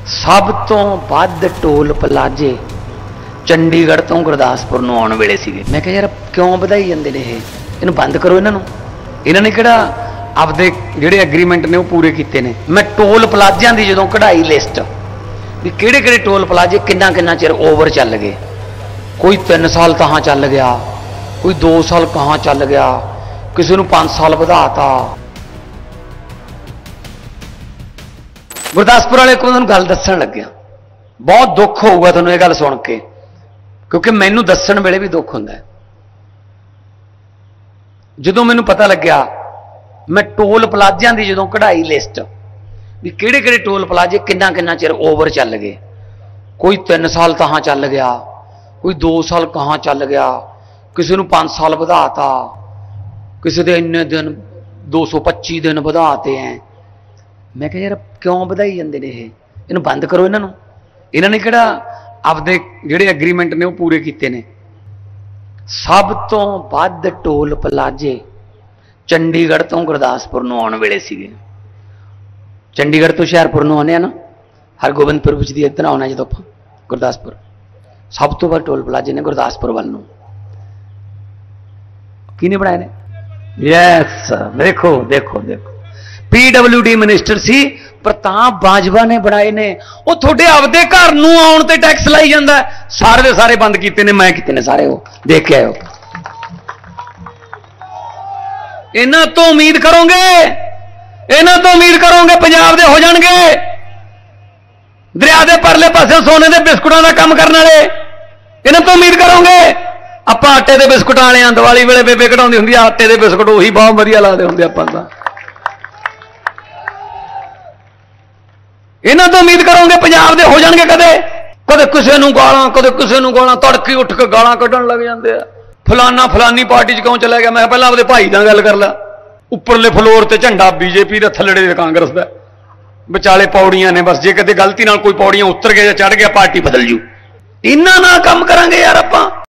सब तो वध टोल प्लाजे चंडीगढ़ तो गुरदासपुर ਨੂੰ ਆਉਣ ਵੇਲੇ ਸੀਗੇ। मैं कहा यार क्यों ਵਧਾਈ ਜਾਂਦੇ ਨੇ ਇਹਨੂੰ ਬੰਦ ਕਰੋ। ਇਹਨਾਂ ਨੇ ਕਿਹੜਾ ਆਪਦੇ ਜਿਹੜੇ ਐਗਰੀਮੈਂਟ ਨੇ ਉਹ ਪੂਰੇ ਕੀਤੇ ਨੇ। ਮੈਂ ਟੋਲ ਪਲਾਜ਼ਿਆਂ ਦੀ ਜਦੋਂ ਕਢਾਈ ਲਿਸਟ ਵੀ ਕਿਹੜੇ ਕਿਹੜੇ ਟੋਲ ਪਲਾਜ਼ੇ ਕਿੰਨਾ ਕਿੰਨਾ ਚਿਰ ਓਵਰ ਚੱਲ ਗਏ, ਕੋਈ 3 ਸਾਲ ਕਹਾਂ ਚੱਲ ਗਿਆ, ਕੋਈ 2 ਸਾਲ ਕਹਾਂ ਚੱਲ ਗਿਆ, ਕਿਸੇ ਨੂੰ 5 ਸਾਲ ਵਧਾਤਾ। गुरदासपुर वाले को गल दसन लग्या, बहुत दुख होगा तुहानूं ये गल सुन के, क्योंकि मैनूं दस्सण वेले भी दुख हुंदा है। जदों मैनूं पता लग्या, मैं टोल प्लाजियां दी जदों कढ़ाई लिस्ट भी किहड़े किहड़े टोल प्लाजे किन्ना किन्ना चिर ओवर चल गए, कोई 3 साल कहाँ चल गया, कोई 2 साल कहाँ चल गया, किसी नूं 5 साल वधाता, किसी दे इन्ने दिन 225 दिन वधाते हैं। मैं कहा यार क्यों ਵਧਾਈ ਜਾਂਦੇ ਨੇ ਇਹਨੂੰ ਬੰਦ ਕਰੋ। ਇਹਨਾਂ ਨੇ ਕਿਹੜਾ ਆਪਦੇ ਜਿਹੜੇ ਐਗਰੀਮੈਂਟ ਨੇ ਉਹ ਪੂਰੇ ਕੀਤੇ ਨੇ। ਸਭ ਤੋਂ ਵੱਧ ਟੋਲ ਪਲਾਜ਼ੇ ਚੰਡੀਗੜ੍ਹ ਤੋਂ ਗੁਰਦਾਸਪੁਰ ਨੂੰ ਆਉਣ ਵੇਲੇ ਸੀਗੇ। ਚੰਡੀਗੜ੍ਹ ਤੋਂ ਹੁਸ਼ਿਆਰਪੁਰ ਨੂੰ ਆਉਂਦੇ ਆ ਨਾ, ਹਰਗੋਬਿੰਦਪੁਰ ਵਿੱਚ ਦੀ ਇੱਧਰ ਆਉਣਾ ਜਦੋਂ ਆਪਾਂ ਗੁਰਦਾਸਪੁਰ, ਸਭ ਤੋਂ ਵੱਧ ਟੋਲ ਪਲਾਜ਼ੇ ਨੇ ਗੁਰਦਾਸਪੁਰ ਵੱਲ ਨੂੰ। ਕਿਹਨੇ ਬਣਾਏ ਨੇ? ਯੈਸ, ਦੇਖੋ ਦੇਖੋ ਦੇਖੋ, PWD minister C Pratap Bajwa ने बनाए ने। वो थोड़े आपदे घर नूं आउण ते टैक्स लाई जांदा है, सारे दे सारे बंद कीते ने, मैं कीते ने सारे, वो देख के आयो। इन्हां तो उम्मीद करोगे, इन्हां तो उम्मीद करोगे पंजाब दे हो जाणगे दरिया दे परले पासे सोने दे बिस्कुटां दा काम करन वाले। इन्हां तो उम्मीद करोगे आपां आटे दे बिस्कुट वाले आ, दिवाली वेले बेबे कढाउंदी हुंदी आ आटे दे बिस्कुट, उही बहुत वधिया लगदे हुंदे आपां तां। इन्हां तो उम्मीद करोगे पंजाब दे हो जाणगे कदे कदे किसी नूं गालां, कदे किसी नूं गालां, तड़के उठ के गालां कढण लग जांदे आ। फलाना फलानी पार्टी च क्यों चला गया? मैं पहलां आपदे भाई नाल गल कर ला। उपरले फ्लोर ते झंडा बीजेपी दा, थल्लड़े ते कांग्रेस दा, विचाले पौड़ियां ने। बस जे कदे गलती नाल कोई पौड़ियां उतर गया या चढ़ गया पार्टी बदल जू। इन्हां नाल काम करांगे यार आपां।